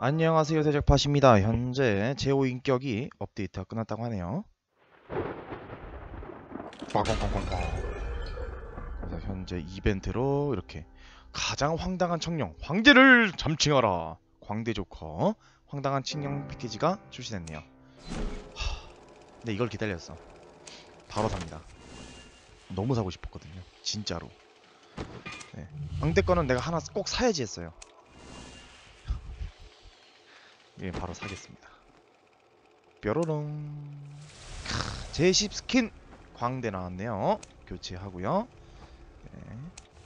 안녕하세요, 대적팟입니다. 현재 제5인격이 업데이트가 끝났다고 하네요. 꽝꽝꽝꽝꽝. 그래서 현재 이벤트로 이렇게 가장 황당한 청룡 황제를 잠칭하라 광대 조커 황당한 청룡 패키지가 출시됐네요. 근데 이걸 기다렸어. 바로 삽니다. 너무 사고 싶었거든요, 진짜로. 네. 광대 거는 내가 하나 꼭 사야지 했어요. 예, 바로 사겠습니다. 뾰로롱. 제10 스킨 광대 나왔네요. 교체하고요. 네.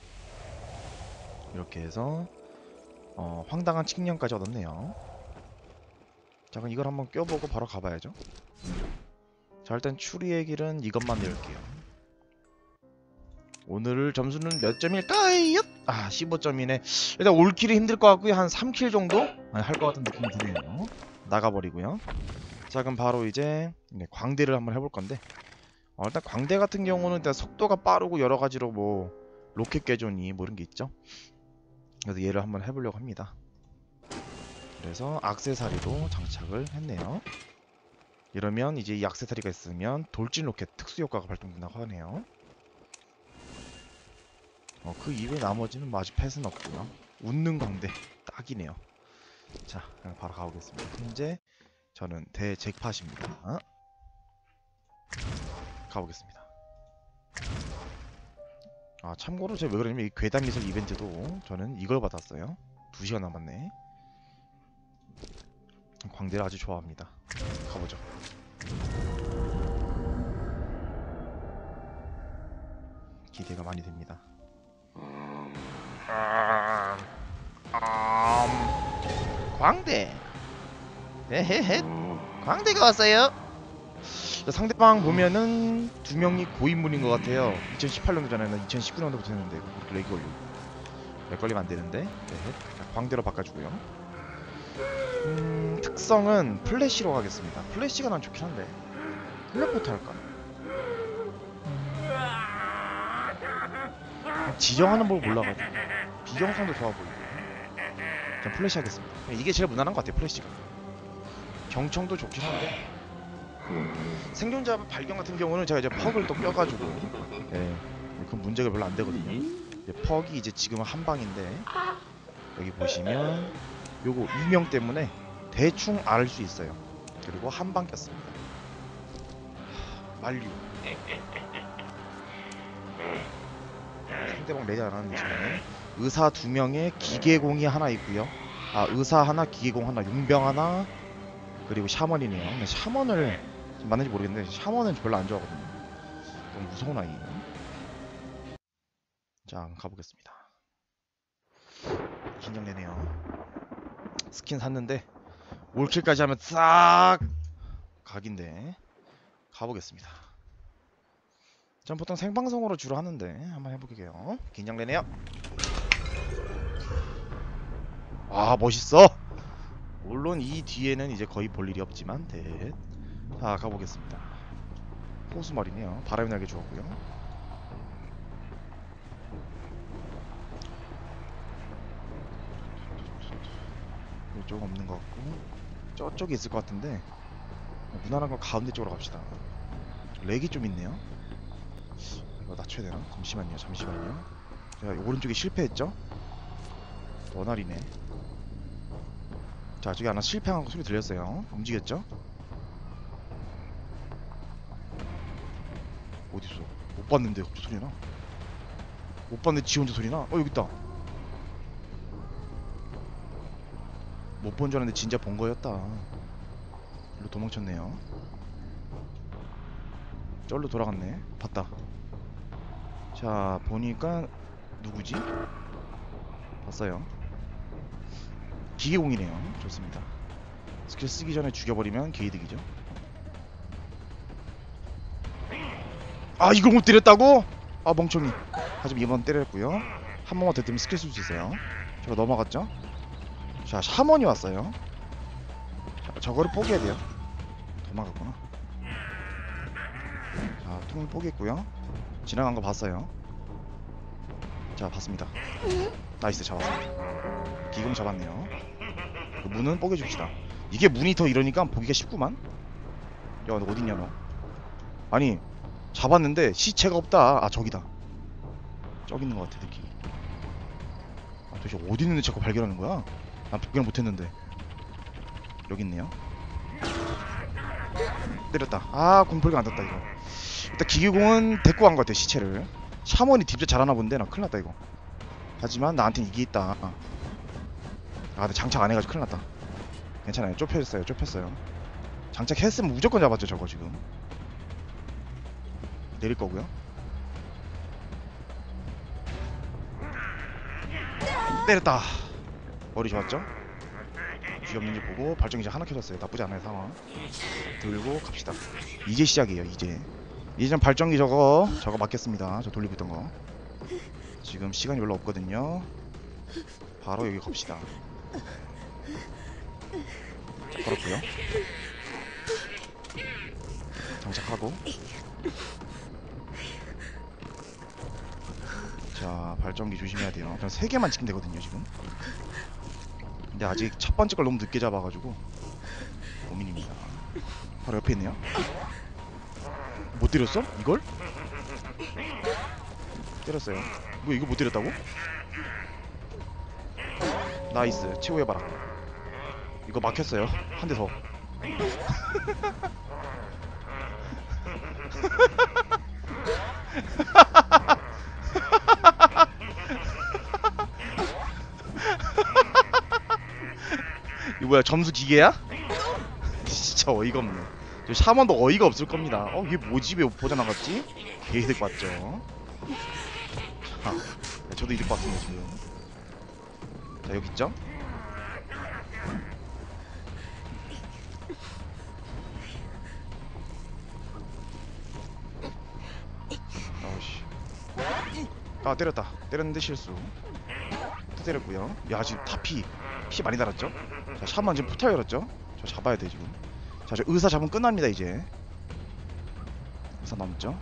이렇게 해서 황당한 측량까지 얻었네요. 자, 그럼 이걸 한번 껴보고 바로 가봐야죠. 자, 일단 추리의 길은 이것만 열게요. 오늘 점수는 몇 점일까요? 15점이네. 일단 올킬이 힘들 것 같고요. 한 3킬 정도 할 것 같은 느낌이 드네요. 나가버리고요. 자, 그럼 바로 이제 광대를 한번 해볼 건데, 일단 광대 같은 경우는 일단 속도가 빠르고 여러 가지로 뭐 로켓 개존이 뭐 이런 게 있죠. 그래서 얘를 한번 해보려고 합니다. 그래서 액세서리도 장착을 했네요. 이러면 이제 이 액세서리가 있으면 돌진 로켓 특수 효과가 발동된다고 하네요. 그 이외에 나머지는 뭐 아직 펫은 없고요. 웃는 광대 딱이네요. 자, 그냥 바로 가보겠습니다. 현재 저는 대잭팟입니다. 가보겠습니다. 참고로 제가 왜 그러냐면 이 괴담 미술 이벤트도 저는 이걸 받았어요. 2시간 남았네. 광대를 아주 좋아합니다. 가보죠. 기대가 많이 됩니다. 광대. 헤헤헤. 광대가 왔어요. 상대방 보면은 2명이 고인물인 것 같아요. 2018년도잖아요. 2019년도부터 했는데 그렇게 렉이 걸리고 렉 걸리면 안 되는데. 자, 광대로 바꿔주고요. 특성은 플래시로 가겠습니다. 플래시가 난 좋긴 한데 텔레포트 할까? 지정하는 법을 몰라가지고 비정상도 좋아 보이고. 전 플래시 하겠습니다. 이게 제일 무난한 것 같아요. 플래시가 경청도 좋긴 한데 생존자 발견 같은 경우는 제가 이제 퍽을 또 껴가지고 그 문제가 별로 안 되거든요. 퍽이 이제 지금은 한 방인데 여기 보시면 요거 유명 때문에 대충 알 수 있어요. 그리고 한 방 꼈습니다. 만류. 상대방 레디 안 하는 지금 의사 2명에 기계공이 하나 있고요. 의사 하나, 기계공 하나, 용병 하나, 그리고 샤먼이네요. 근데 샤먼을 맞는지 모르겠는데 샤먼은 별로 안 좋아하거든요. 너무 무서운 아이예요. 자, 가보겠습니다. 긴장되네요. 스킨 샀는데 올킬까지 하면 싹 각인데 가보겠습니다. 전 보통 생방송으로 주로 하는데 한번 해볼게요. 긴장되네요. 멋있어. 물론 이 뒤에는 이제 거의 볼 일이 없지만 자, 가보겠습니다. 호수말이네요. 바람이 나게 좋았고요. 이쪽 없는 것 같고 저쪽에 있을 것 같은데 무난한 건 가운데 쪽으로 갑시다. 렉이 좀 있네요. 이거 낮춰야 되나? 잠시만요. 제가 오른쪽에 실패했죠? 원활이네. 자, 저기 하나 실패한 거 소리 들렸어요. 움직였죠? 어딨어? 못 봤는데 갑자기 소리나? 못 봤는데 지 혼자 소리나? 여기 있다. 못 본 줄 알았는데 진짜 본 거였다. 일로 도망쳤네요. 쩔로 돌아갔네. 봤다. 자, 보니까 누구지? 봤어요. 기계공이네요. 좋습니다. 스킬 쓰기 전에 죽여버리면 개이득이죠. 이걸 못 때렸다고? 멍청이. 하지만 이번 때렸고요. 한 번만 더 뜨면 스킬 쓸 수 있어요. 저거 넘어갔죠? 자, 샤먼이 왔어요. 자, 저거를 포기해야 돼요. 도망갔구나. 자, 통을 포기했고요. 지나간 거 봤어요. 자, 봤습니다. 나이스, 잡았습니다. 기공 잡았네요. 그 문은 뽀개줍시다. 이게 문이 더 이러니까 보기가 쉽구만. 야, 너 어딨냐 너. 아니 잡았는데 시체가 없다. 아 저기다. 저기 있는 것 같아 느낌이. 아 도대체 어디 있는데 자꾸 발견하는 거야? 난 발견 못했는데. 여기 있네요. 때렸다. 아 공포가 안 떴다 이거. 일단 기계공은 데리고 간 것 같아 시체를. 샤먼이 딥제 잘하나 본데 나 큰일 났다 이거. 하지만 나한텐 이게 있다. 아 근데 장착 안 해가지고 큰일 났다. 괜찮아요. 좁혔어요. 좁혔어요. 장착했으면 무조건 잡았죠 저거 지금. 내릴 거고요. 때렸다. 머리 좋았죠? 귀 없는지 보고 발전기 이제 하나 켜졌어요. 나쁘지 않아요 상황. 들고 갑시다. 이제 시작이에요 이제. 이제 좀 발전기 저거 맡겼습니다. 저 돌리고 있던 거. 지금 시간이 별로 없거든요. 바로 여기 갑시다. 걸었고요. 장착하고. 자 발전기 조심해야 돼요. 그냥 3개만 지키면 되거든요 지금. 근데 아직 첫 번째 걸 너무 늦게 잡아가지고 고민입니다. 바로 옆에 있네요. 못 때렸어? 이걸? 때렸어요. 뭐 이거 못 때렸다고? 나이스. 최후의 바람. 이거 막혔어요. 한 대 더. 이거 뭐야 점수 기계야? 진짜 어이가 없네. 저 샤먼도 어이가 없을 겁니다. 이게 뭐지? 왜 보자 나갔지? 개이득 봤죠. 자, 저도 이득 봤습니다 지금. 자 여기 있죠? 아우씨. 아 때렸다. 때렸는데 실수. 또 때렸고요. 야 지금 다 피 많이 달았죠? 자 샤먼 지금 포탈 열었죠? 저 잡아야 돼 지금. 자 저 의사 잡으면 끝납니다 이제. 의사 남죠?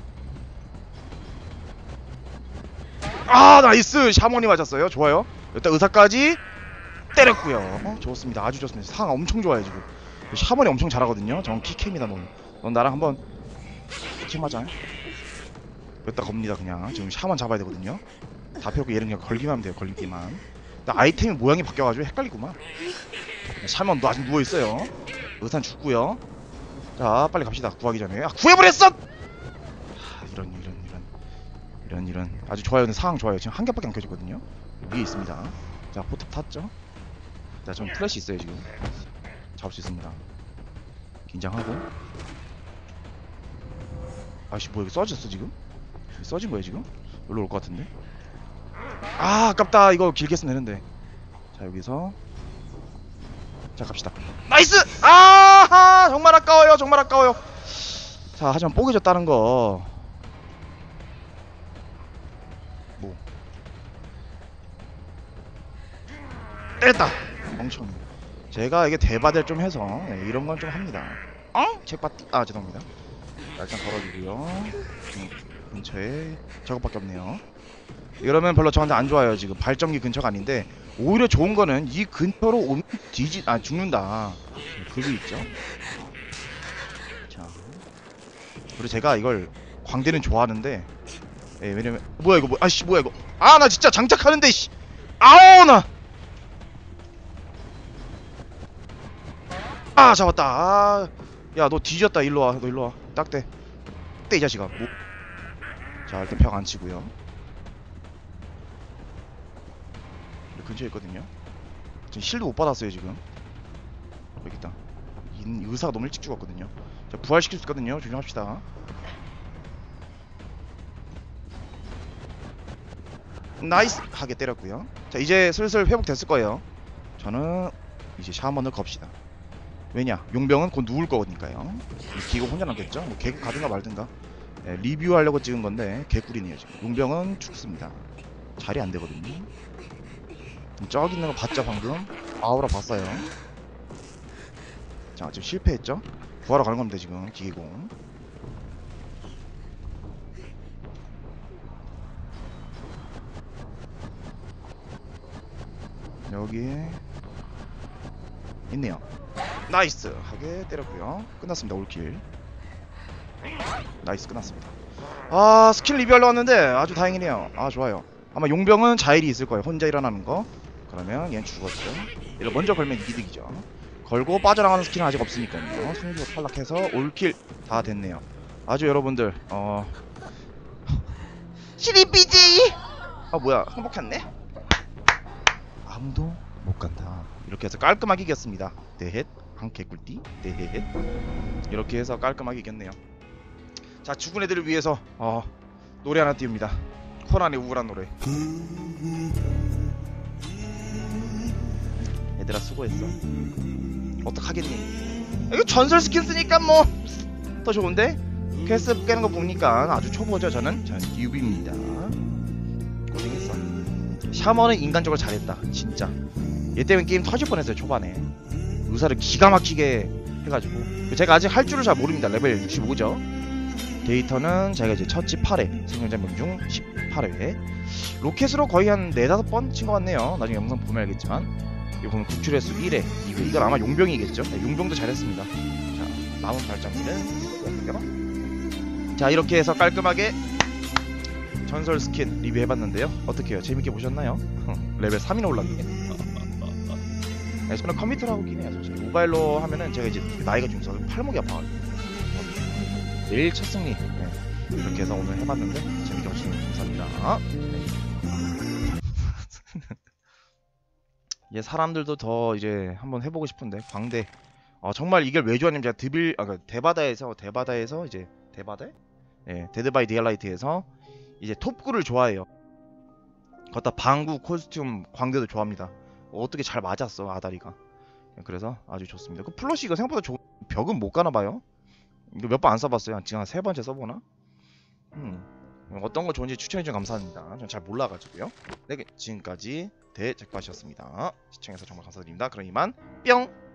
아 나이스. 샤먼이 맞았어요. 좋아요. 일단 의사까지 때렸고요. 좋습니다. 아주 좋습니다. 상황 엄청 좋아요 지금. 샤먼이 엄청 잘하거든요. 저건 키캠이다. 넌 나랑 한번 키캠 하자. 여기다 겁니다 그냥. 지금 샤먼 잡아야 되거든요. 다 펴고 얘는 그냥 걸기만 하면 돼요. 걸기만. 근데 아이템이 모양이 바뀌어가지고 헷갈리구만. 샤먼 너 아직 누워있어요. 의사는 죽고요. 자 빨리 갑시다. 구하기 전에. 아 구해버렸어! 이런 아주 좋아요. 근데 상황 좋아요. 지금 한 개밖에 안 켜지거든요. 위에 있습니다. 자 포탑 탔죠? 자 좀 플래시 있어요 지금. 잡을 수 있습니다. 긴장하고. 아씨 뭐야 이거 써졌어 지금? 써진 거야 지금? 여기로 올 것 같은데? 아 아깝다. 이거 길게 쓰면 되는데. 자 여기서 자 갑시다. 나이스! 아하 정말 아까워요. 정말 아까워요. 자 하지만 뽀개졌다는 거. 뭐 때렸다. 멍청이. 제가 이게 대바대를 좀 해서 이런 건 좀 합니다. 책받 아 죄송합니다. 일단 걸어주고요. 근처에 저것밖에 없네요. 이러면 별로 저한테 안 좋아요. 지금 발전기 근처가 아닌데 오히려 좋은 거는 이 근처로 오면 죽는다. 그게 있죠. 자 그리고 제가 이걸 광대는 좋아하는데 왜냐면 뭐야 이거 아씨 뭐야 이거. 아 나 진짜 장착하는데 씨. 아우 나. 아 잡았다. 아 야 너 뒤졌다. 일로와. 너 일로와. 딱대 이 자식아. 뭐. 자 일단 벽 안 치고요. 근처에 있거든요. 지금 실드 못 받았어요 지금. 여기 있다. 이 의사가 너무 일찍 죽었거든요. 자 부활시킬 수 있거든요. 조심합시다. 나이스 하게 때렸고요. 자 이제 슬슬 회복됐을 거예요. 저는 이제 샤먼을 겁시다. 왜냐 용병은 곧 누울 거니까요. 기고 혼자 남겠죠. 뭐 개구 가든가 말든가. 리뷰하려고 찍은 건데 개꿀이네요 지금. 용병은 죽습니다. 자리 안 되거든요. 저기 있는 거 봤죠 방금? 아우라 봤어요. 자 지금 실패했죠? 구하러 가는 겁니다 지금 기계공. 여기에 있네요. 나이스 하게 때렸고요. 끝났습니다. 올킬. 나이스 끝났습니다. 아 스킬 리뷰하러 왔는데 아주 다행이네요. 아 좋아요. 아마 용병은 자일이 있을 거예요. 혼자 일어나는 거. 그러면 얘는 죽었죠. 이거 먼저 걸면 이득이죠. 걸고 빠져나가는 스킬은 아직 없으니까요. 승리로 탈락해서 올킬 다 됐네요. 아주 여러분들 시리 BJ 아 뭐야 행복했네. 아무도 못 간다. 이렇게 해서 깔끔하게 이겼습니다. 네헷 한 개꿀띠 네헷 이렇게 해서 깔끔하게 이겼네요. 자 죽은 애들을 위해서 노래 하나 띄웁니다. 코난의 우울한 노래. 얘들아 수고했어. 어떡하겠니? 이거 전설 스킨 쓰니까 뭐 더 좋은데? 퀘스트 깨는 거 보니까 아주 초보죠. 저는 뉴비입니다. 고생했어. 샤먼은 인간적으로 잘했다 진짜. 얘 때문에 게임 터질 뻔했어요. 초반에 의사를 기가 막히게 해가지고. 제가 아직 할 줄을 잘 모릅니다. 레벨 65죠. 데이터는 제가 이제 첫집 8회 생존자명 중 18회 로켓으로 거의 한 4-5번 친 것 같네요. 나중에 영상 보면 알겠지만. 이거 보면 구출횟수 1회 2회 이건 아마 용병이겠죠. 네, 용병도 잘했습니다. 자 남은 발장기는 자 이렇게 해서 깔끔하게 전설 스킨 리뷰해봤는데요. 어떻게요? 재밌게 보셨나요? 레벨 3이나 올랐네. 네, 저는 컴퓨터로 하고 있긴 해요. 솔직히 모바일로 하면은 제가 이제 나이가 좀 있어서 팔목이 아파가지고 내일 첫 승리. 네. 이렇게 해서 오늘 해봤는데 재밌게 보시면 감사합니다. 네. 이제 사람들도 더 이제 한번 해보고 싶은데 광대. 정말 이걸 왜 좋아하냐면 제가 대바다에서 이제 대바다? 네, 데드 바이 데일라이트에서 이제 톱구를 좋아해요. 거기다 방구 코스튬 광대도 좋아합니다. 어떻게 잘 맞았어 아다리가. 그래서 아주 좋습니다. 그 플러시 이거 생각보다 벽은 못 가나봐요. 이거 몇 번 안 써봤어요. 지금 한 3번째 써보나? 어떤 거 좋은지 추천해주셔서 감사합니다. 전 잘 몰라가지고요. 네, 지금까지 대잭팟이었습니다. 시청해서 정말 감사드립니다. 그럼 이만 뿅!